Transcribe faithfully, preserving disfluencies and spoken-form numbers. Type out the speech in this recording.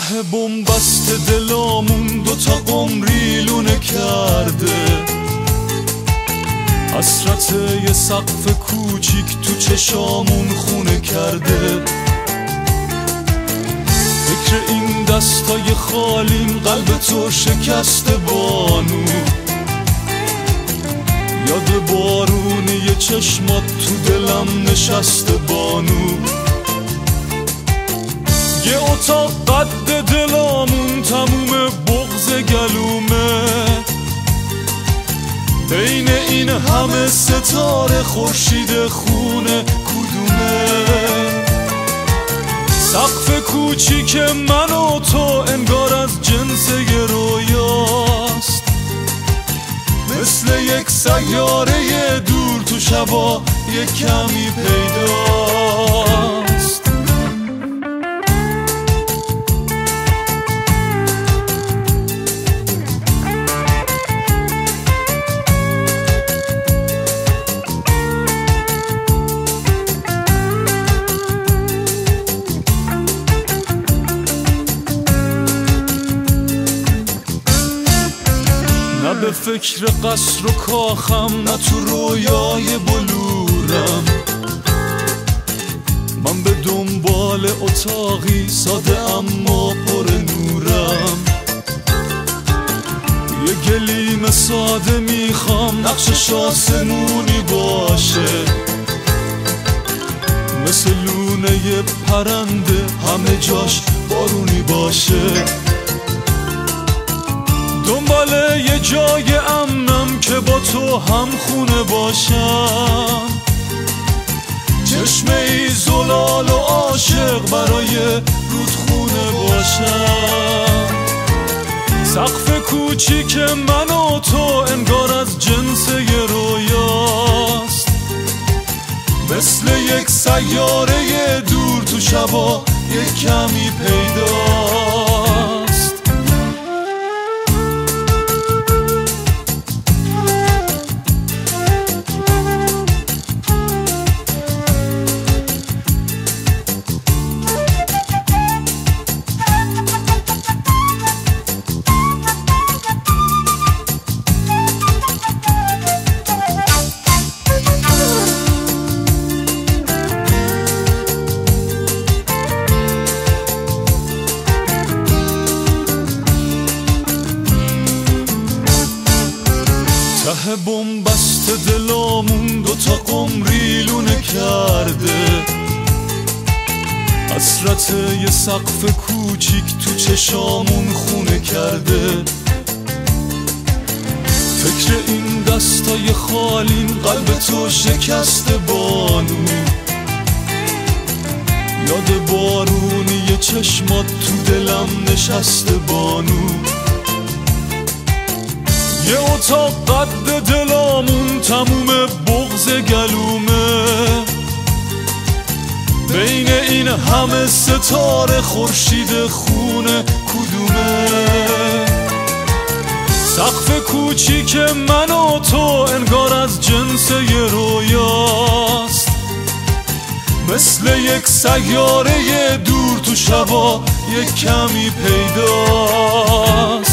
ته بنبست دلامون دوتا قمری لونه کرده، حسرت یه سقف کوچیک تو چشامون خونه کرده. فکر این دستای خالیم قلب تو شکست بانو، یاد بارونی چشمات تو دلم نشسته بانو. یه اتاق قد دلامون تموم بغض گلومه، بین این همه ستاره خورشید خونه کدومه؟ سقف کوچیک من و تو انگار از جنس یه رویاست، مثل یک سیاره دور تو شبا یک کمی پیداست. نه به فکر قصر و کاخم، نه تو رویای بلورم، من به دنبال اتاقی ساده اما پر نورم. یه گلیم ساده میخوام نقشش آسمونی باشه، مثل لونه یه پرنده همه جاش بارونی باشه. دنبال یه جای امنم که با تو هم خونه باشم، چشمه ای زلال و عاشق برای رودخونه باشم. سقف کوچیک من و تو انگار از جنس یه رویاست، مثل یک سیاره دور تو شبا یک کمی پیداست. ته بنبست دلامون دوتا قمری لونه کرده، حسرت یه سقف کوچیک تو چشامون خونه کرده. فکر این دستای خالیم قلب تو شکست بانو، یاد بارونی یه چشمات تو دلم نشسته بانو. یه اتاق قد دلامون تموم بغض گلومه، بین این همه ستاره خورشید خونه کدومه؟ سقف کوچیک من و تو انگار از جنس یه رویاست، مثل یک سیاره دور تو شبا یک کمی پیداست.